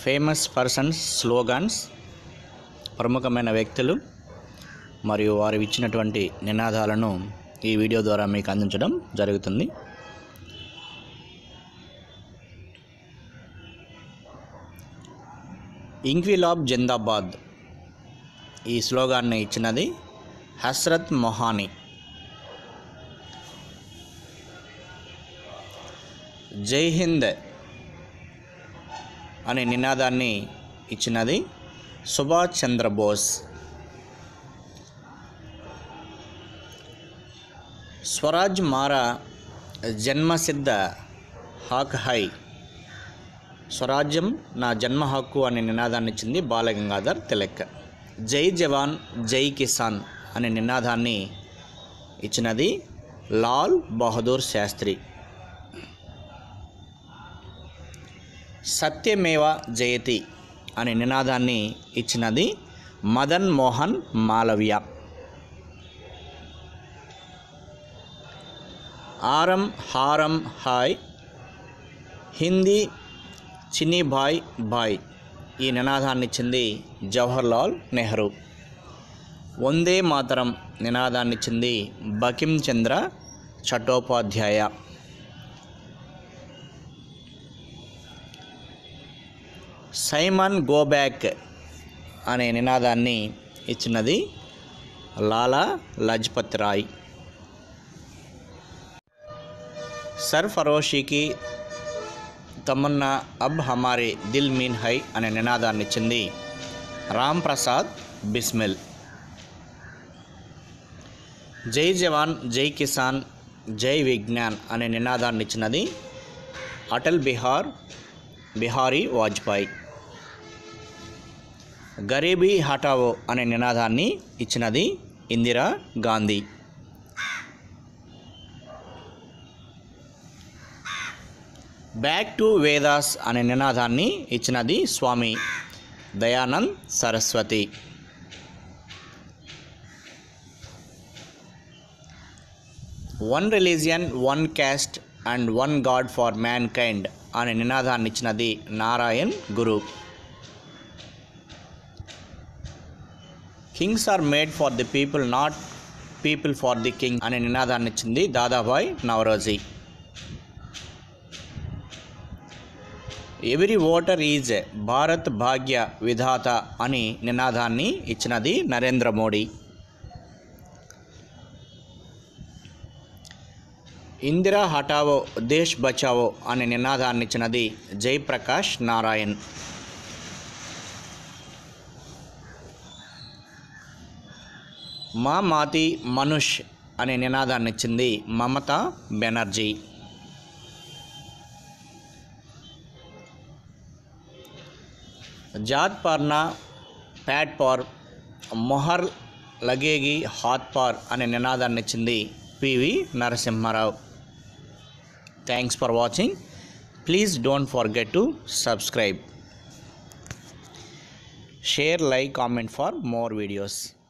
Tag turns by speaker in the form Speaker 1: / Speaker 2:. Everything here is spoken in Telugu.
Speaker 1: ఫేమస్ పర్సన్స్ స్లోగన్స్, ప్రముఖమైన వ్యక్తులు మరియు వారు ఇచ్చినటువంటి నినాదాలను ఈ వీడియో ద్వారా మీకు అందించడం జరుగుతుంది. ఇంక్విలాబ్ జిందాబాద్ ఈ స్లోగాన్ని ఇచ్చినది హస్రత్ మొహానీ. జై హింద్ అనే నినాదాన్ని ఇచ్చినది సుభాష్ చంద్రబోస్. స్వరాజ్ మారా జన్మసిద్ధ హక్ హై, స్వరాజ్యం నా జన్మ హక్కు అనే నినాదాన్ని ఇచ్చింది బాలగంగాధర్ తిలక్. జై జవాన్ జై కిసాన్ అనే నినాదాన్ని ఇచ్చినది లాల్ బహదూర్ శాస్త్రి. సత్యమేవ జయతి అనే నినాదాన్ని ఇచ్చినది మదన్ మోహన్ మాలవ్య. ఆరం హారం హాయ్, హిందీ చిన్ని భాయ్ భాయ్ ఈ నినాదాన్ని ఇచ్చింది జవహర్లాల్ నెహ్రూ. వందే మాతరం నినాదాన్ని ఇచ్చింది Bankim Chandra Chattopadhyay. Simon go back అనే నినాదాన్ని ఇచ్చినది లాలా లజపత్ రాయ్. సర్ఫరోషికి తమన్నా అబ్ హమారే దిల్ మీన్ హై అనే నినాదాన్ని ఇచ్చింది రామ్ ప్రసాద్ బిస్మిల్. జై జవాన్ జై కిసాన్ జై విజ్ఞాన్ అనే నినాదాన్ని ఇచ్చినది అటల్ బిహారీ వాజ్పేయి. గరీబీ హటావో అనే నినాదాన్ని ఇచ్చినది ఇందిరా గాంధీ. బ్యాక్ టు వేదాస్ అనే నినాదాన్ని ఇచ్చినది Swami Dayanand Saraswati. One religion one caste and one god for mankind అనే నినాదాన్ని ఇచ్చినది Narayan Guru. Kings are made for the people, not people for the king అనే నినాదాన్ని ఇచ్చింది Dadabhai Naoroji. Every voter is Bharat Bhagya Vidhata అని నినాదాన్ని ఇచ్చినది నరేంద్ర మోడీ. ఇందిరా హటావో దేశ్ బచావో అనే నినాదాన్ని ఇచ్చినది జయప్రకాష్ నారాయణ్. మా మాతి మనుష్ అనే నినాదాన్ని ఇచ్చింది మమతా బెనర్జీ. జాత్ పార్నా ప్యాట్ పార్, మొహర్ లగేగి హాత్ పార్ అనే నినాదాన్ని ఇచ్చింది PV Narasimha Rao. Thanks for watching. Please don't forget to subscribe, share, like, comment for more videos.